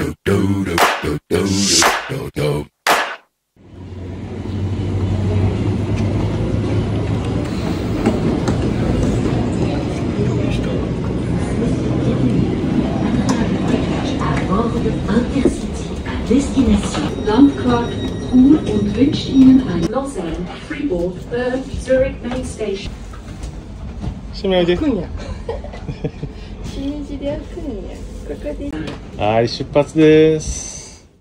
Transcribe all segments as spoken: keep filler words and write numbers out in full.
Destination Landquart Chur und wünscht Ihnen ein Lausanne, Fribourg, Bern, Zurich Main Station. 閉めないで。 開くんや。新字で開くんや。ここで。 はい、出発です。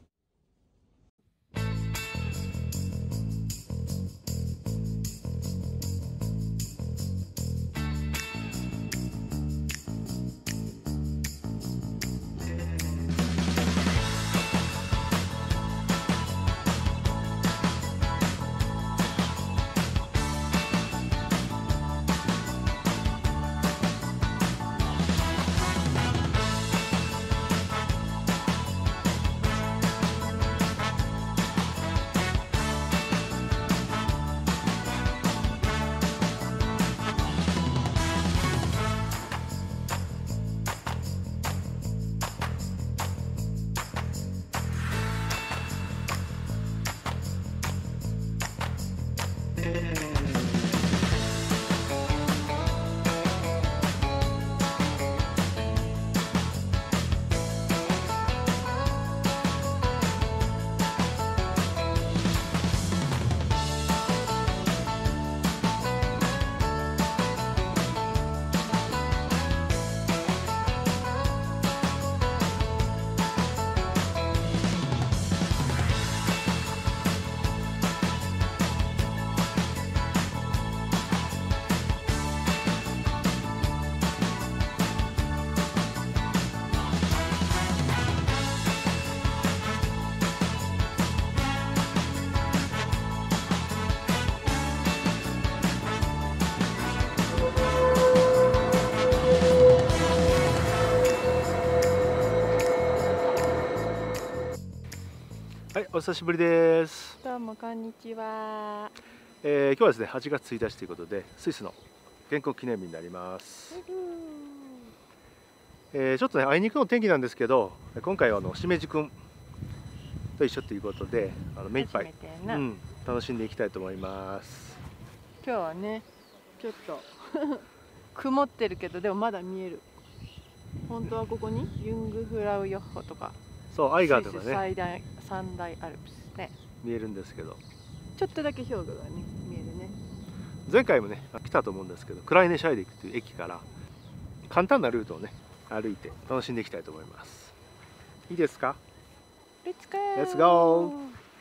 はい、お久しぶりです。 どうもこんにちは。 えー、今日はですね、はちがつついたちということで、スイスの建国記念日になります。えー、ちょっとね、あいにくの天気なんですけど、今回はあのしめじくんと一緒ということで、あの目いっぱい、うん、楽しんでいきたいと思います。 今日はね、ちょっと曇ってるけど、でもまだ見える。本当はここにユングフラウヨッホとか。 そう、アイガーとかね、 最大三大アルプスね見えるんですけど、 ちょっとだけ氷河がね見えるね。 前回もね来たと思うんですけど、クライネシャイディクという駅から簡単なルートをね歩いて楽しんでいきたいと思います。いいですか？ レッツゴー。 レッツゴ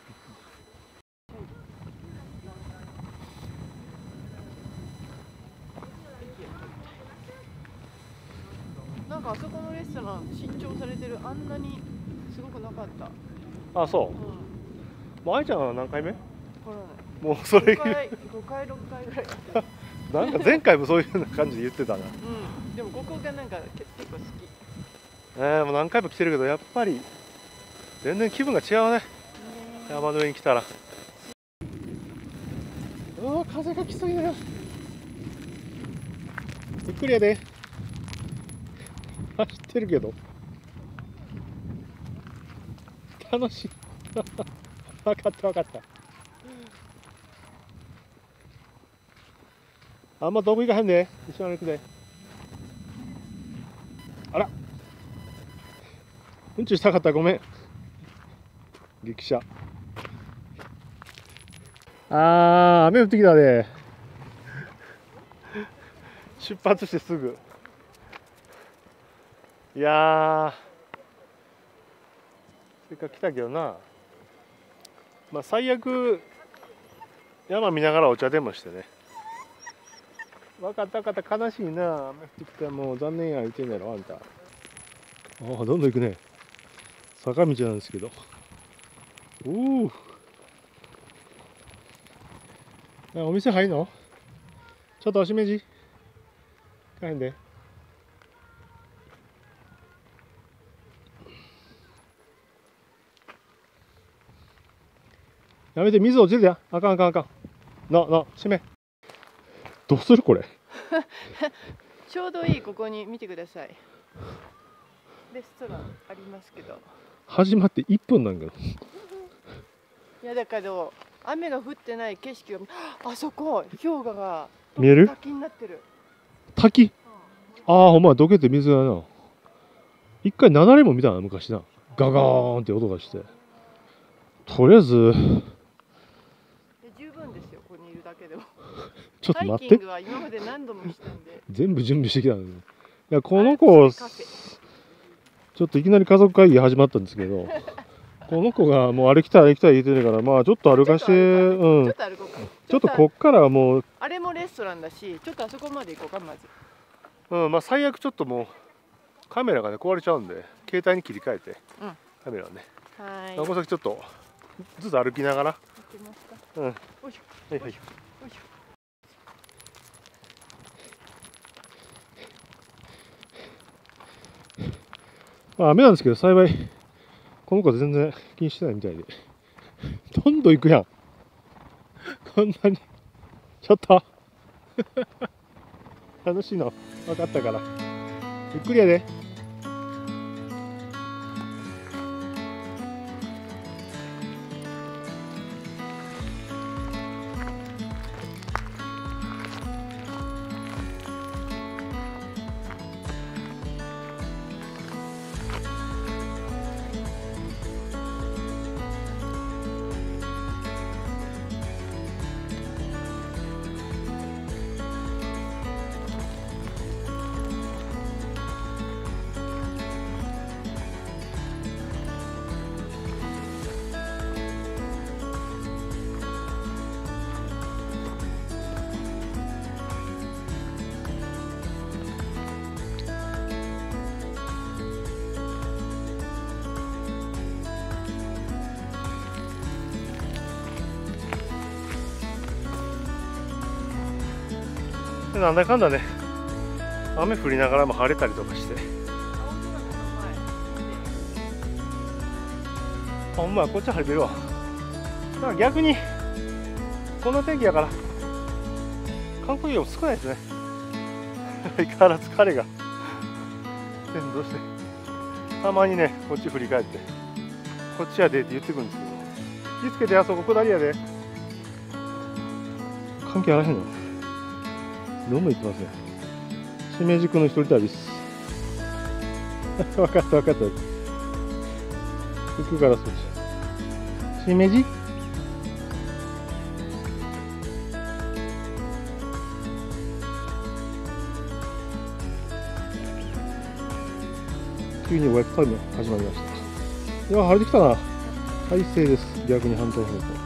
ー。なんかあそこのレストラン新調されてる。あんなにすごくなかった。 あ、そう。 うん、 もう愛ちゃんは何回目？ わからない。 もうそれごかい、ごかい、ろっかいぐらい。 なんか前回もそういうような感じで言ってたな。 うん、でもここがなんか結構好き。 えー、もう何回も来てるけど、やっぱり全然気分が違うね。山の上に来たら。うわ、風が来すぎるよ。ゆっくりやで。走ってるけど。楽しい。分かった分かった。あんまどこ行かへんで。一緒に歩くで。あら。うんちしたかったらごめん。激写。あー、雨降ってきたで。出発してすぐ。いやー、せっかく来たけどな。まあ最悪山見ながらお茶でもしてね。分かった分かった、悲しいな。雨降ってきた、もう残念や言うてんやろあんた。ああ、どんどん行くね。坂道なんですけど。おお。お店入るの？ちょっとおしめじ。帰んで。やめて、水落ちるや。あかんあかんあかん。な、な、閉め。どうするこれ。 ちょうどいい、ここに見てください。レストランありますけど。 始まっていっぷんなんか。 いやだけど雨が降ってない景色をあそこ氷河が見える？ 滝になってる。 滝？ああ、ほんまどけて水がな。一回雪崩も見たな昔な。ガガーンって音がして。とりあえず十分ですよ、ここにいるだけでも。 ちょっと待って。 ハイキングは今まで何度もしたんで。 全部準備してきたのに。いやこの子ちょっといきなり家族会議始まったんですけど、この子がもう歩きたい歩きたい言ってるから、まあちょっと歩かして、うん。 ちょっと歩こうか。 ちょっとこっからはもうあれもレストランだし、ちょっとあそこまで行こうかまず。 うん、まあ最悪ちょっともうカメラがね壊れちゃうんで携帯に切り替えて、うん、カメラをね。 はい。 この先ちょっとずっと歩きながら。 行ってますか。 うん。 よいしょ。 はいはい。まあ雨なんですけど幸いこの子は全然気にしてないみたいでどんどん行くやんこんなにちょっと楽しいの分かったからゆっくりやで。なんだかんだね雨降りながらも晴れたりとかして、ほんまやこっち晴れてるわ。だから逆にこの天気やから観光業も少ないですね相変わらず彼が先導してたまにねこっち振り返ってこっちやでって言ってくるんですけど、気ぃつけてあそこ下りやで。関係あらへんのどうも言ってますね。しめじくの一人旅っす分かった分かった行くからそっちしめじ急におやつ旅も始まりました。いや晴れてきたな。快晴です。逆に反対方向。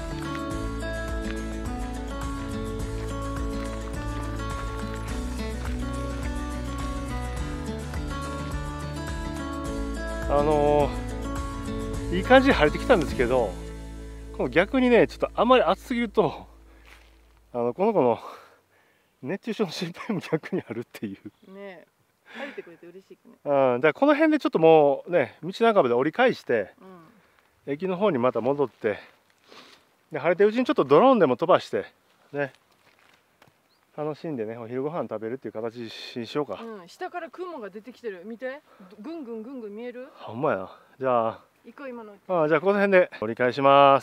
あのー、いい感じで晴れてきたんですけど、この逆にねちょっとあまり暑すぎるとあのこの子の熱中症の心配も逆にあるっていうね。晴れてくれて嬉しいね。 うん、だからこの辺でちょっともうね道半ばで折り返して、うん、駅の方にまた戻ってで晴れてるうちにちょっとドローンでも飛ばしてね楽しんでねお昼ご飯食べるっていう形にしようか。 うん、下から雲が出てきてる。見て、ぐんぐんぐんぐん見える。 ほんまやな。じゃあ行こう今の。 あじゃあこの辺で折り返します。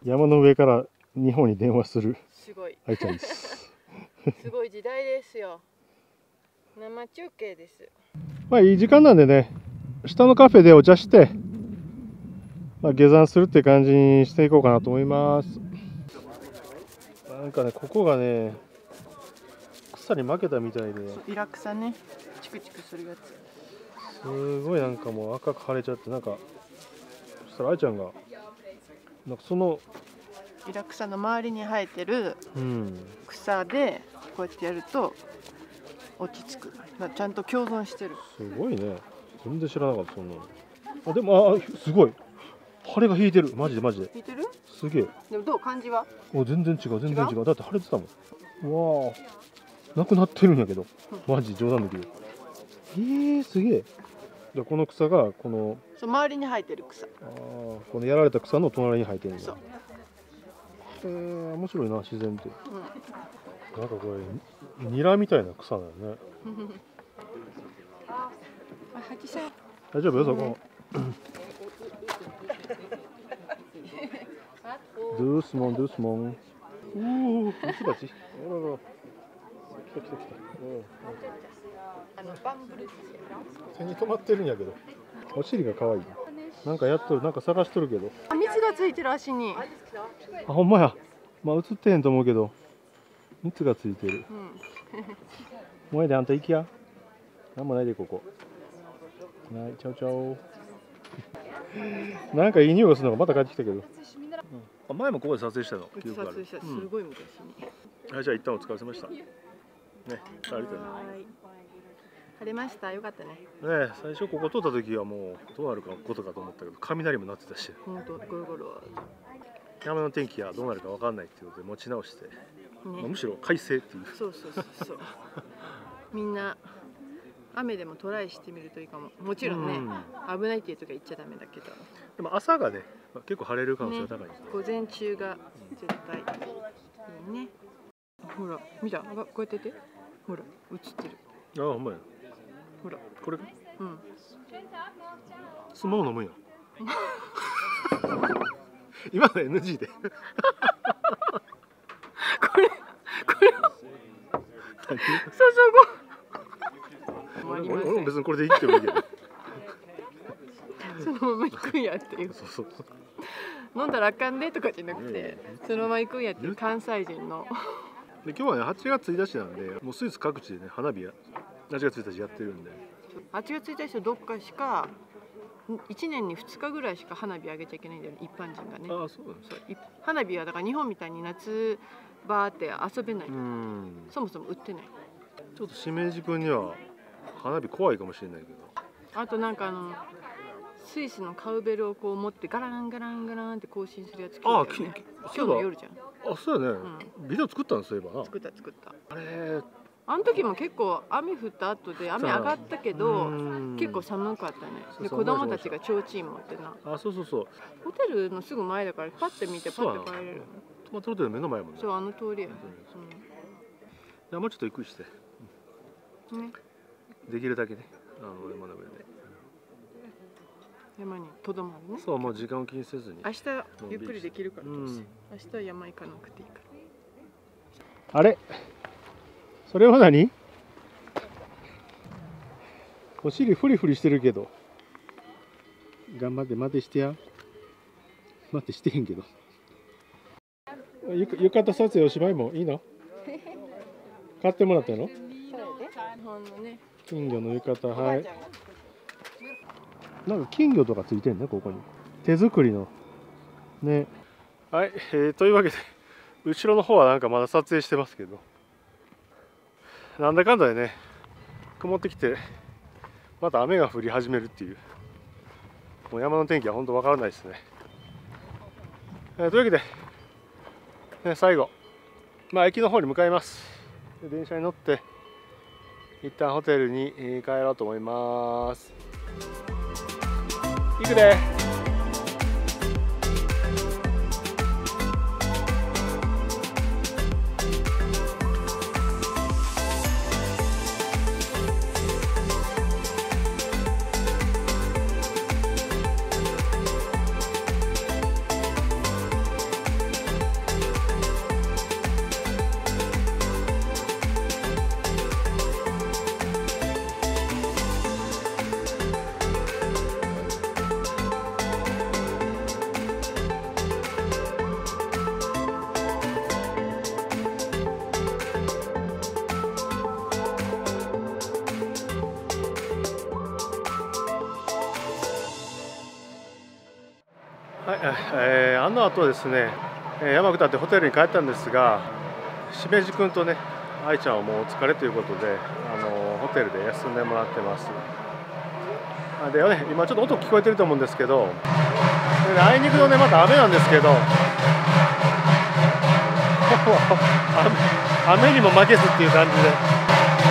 山の上から日本に電話するすごい愛ちゃんです。 すごい時代ですよ。生中継です。 まあいい時間なんでね、下のカフェでお茶して、まあ、下山するって感じにしていこうかなと思います。なんかね、ここがね、草に負けたみたいで、 イラクサね、チクチクするやつ。 すごいなんかもう赤く腫れちゃって、なんかそしたら愛ちゃんがなんかそのイラクサの周りに生えてるうん草でこうやってやると落ち着く。ちゃんと共存してる。 すごいね。全然知らなかったそんなの。あでもあすごい腫れが引いてる。マジでマジで引いてる。 すげえ。 でもどう感じは？ お全然違う全然違う。だって腫れてたもん。わあなくなってるんやけど、マジ冗談だけど。えー、すげえ。じゃこの草がこのそう周りに生えてる草。ああこのやられた草の隣に生えてるんだ。 そう。 えー、面白いな自然って。 うん、 なんかこれニラみたいな草だよね。大丈夫よそこ。ドゥースモンドゥースモン。おおミツバチ。あらら。来た来た来た。 あのバンブル手に止まってるんやけど。お尻が可愛い。なんかやっとるなんか探しとるけど。 あ蜜がついてる足に。 あほんまや。まあ映ってへんと思うけど。蜜がついてる。 うん、 もうええであんた行きや。なんもないでここ。はい、チャオチャオ。なんかいい匂いがするのがまた帰ってきたけど。うん、あ前もここで撮影したの。 撮影した。すごい昔に。 はい、じゃあ一旦お疲れ様でした。ね、ありがとうね。 晴れました。よかったね。 ね、最初ここ通った時はもうどうなるかことかと思ったけど、雷も鳴ってたし。 本当ゴロゴロ。 山の天気はどうなるかわかんないっていうことで持ち直して、ね、まあ、むしろ快晴っていう。 そうそうそうそう。みんな雨でもトライしてみるといいかも。もちろんね、うん、危ないっていうとか言っちゃダメだけど。 でも朝がね、結構晴れる可能性が高い、ね。 午前中が絶対いいね。ほら、見た？こうやってて。ほら、映ってる。 ああ、ほんまや。 ほら、 これか。 うん。 スマホ飲むんや。今の エヌジー で。これ、これ。そうそう。 俺も別にこれで生きてもいいけど。 そのまま行くんやっていう。 そうそう。 飲んだらあかんでとかじゃなくて、そのまま行くんやっていう関西人の。 で今日はねはちがつついたちなんで、もうスイス各地でね花火やはちがつついたちやってるんで。 はちがつついたちはどっかしかいちねんにふつかぐらいしか花火上げちゃいけないんだよね、一般人がね。 ああそうなんです。 花火はだから日本みたいに夏バーって遊べない。そもそも売ってない。 ちょっとしめじ君には花火怖いかもしれないけど。あとなんかあのスイスのカウベルをこう持ってガランガランガランって更新するやつ。ああ、今日の夜じゃん。 あ、そうやね。ビデオ作ったんそういえばな。 作った作った。 あれ。 あの時も結構雨降った後で雨上がったけど結構寒かったね。で子供たちが提灯持ってな。 あ、そうそうそう。 ホテルのすぐ前だからパッて見てパッて帰れる。 泊まったホテル目の前もね。 そうあの通りや。 じゃあもうちょっとゆっくりして。ね。できるだけね。あの山の上で。 山にとどまるね。 そうもう時間を気にせずに。 明日ゆっくりできるから。明日は山行かなくていいから。 あれ。それは何？お尻フリフリしてるけど。頑張って待てしてや。待ってしてへんけど。ゆ浴衣撮影おしまいもいいの？買ってもらったの？金魚の浴衣、はい。なんか金魚とかついてんね、ここに。手作りの。ね。はい、えー、というわけで、後ろの方はなんかまだ撮影してますけど。なんだかんだでね、曇ってきて、また雨が降り始めるっていう。もう山の天気は本当わからないですね。えー、というわけで、ね、最後、まあ駅の方に向かいます。で電車に乗って、一旦ホテルに帰ろうと思います。行くで。 、えー、あの後ですね、山下ってホテルに帰ったんですが、しめじ君とね、愛ちゃんはもうお疲れということで、あのホテルで休んでもらってます。でね、今ちょっと音聞こえてると思うんですけど、でね、あいにくのね、また雨なんですけど、雨, 雨にも負けずっていう感じで。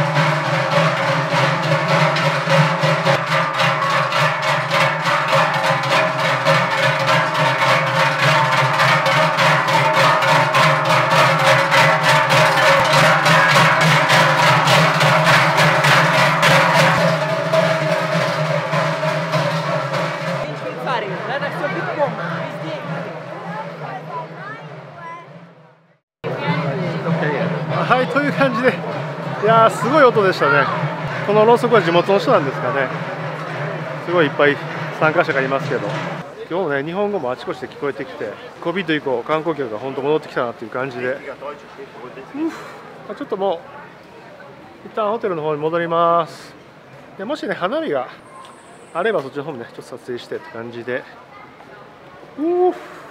はい、という感じで、いやー、すごい音でしたね。このろうそくは地元の人なんですかね。すごいいっぱい参加者がいますけど、今日もね、日本語もあちこちで聞こえてきて、コビッド 以降、観光客が本当戻ってきたなっていう感じで、うちょっともう、一旦ホテルの方に戻ります。でもしね、花火があれば、そっちの方もね、ちょっと撮影してって感じで、うー